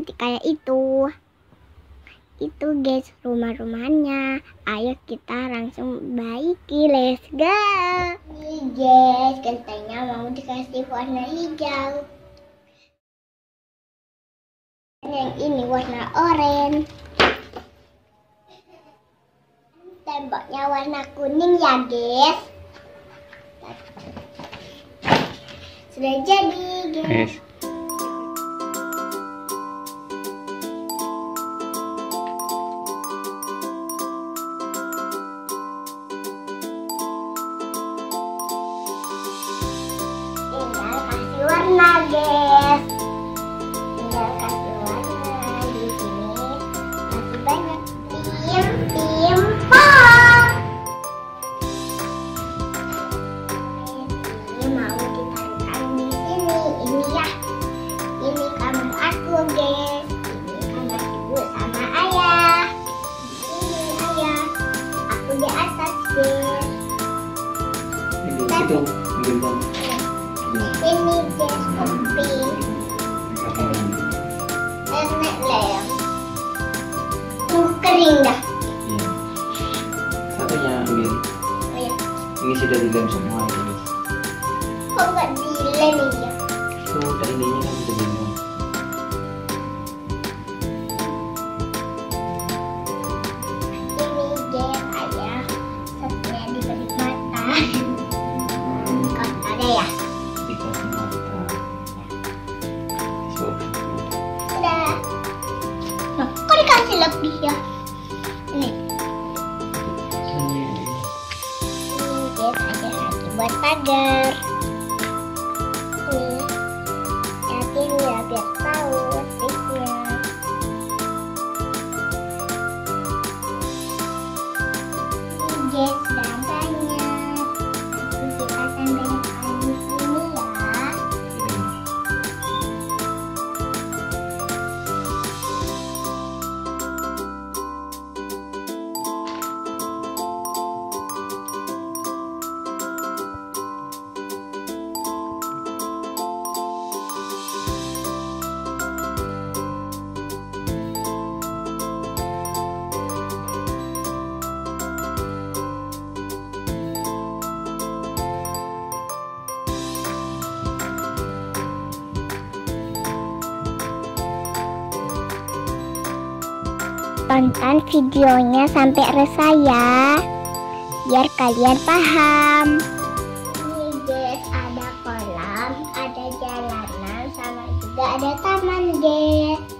cantik kayak itu. Itu guys rumah-rumahnya. Ayo kita langsung baiki, let's go. Nih guys, gentengnya mau dikasih warna hijau. Yang ini warna oranye. Temboknya warna kuning ya guys. Sudah jadi guys. Tinggal kasih warna guys. Tinggal kasih warna di sini. Masih banyak pimpong. Ini mau ditaruhkan di sini. Ini ya. Ini kamar aku guys. Ini kamar ibu sama ayah. Ini ayah. Aku di atas guys. Itu gendong. Ini guys kopi. Enak lem. Kering dah. Iya. Satunya ambil. Oh, ya. Ini sudah dilem semua ini. Kok nggak dilem ya? Sudah ininya kan sudah dilem. Ini guys ayah. Satunya diberi mata. Kok ada ya? Dikasih mata. So, Udah. Nah, kok dikasih lebih ya? Ini. ini Guys ada lagi buat pagar. Nih. Yakin ya biar tahu tipsnya. Ini guys udah banyak. Nanti kita tandanya di sini ya. Tonton videonya sampai selesai ya, biar kalian paham. Ini guys ada kolam, ada jalanan, sama juga ada taman guys.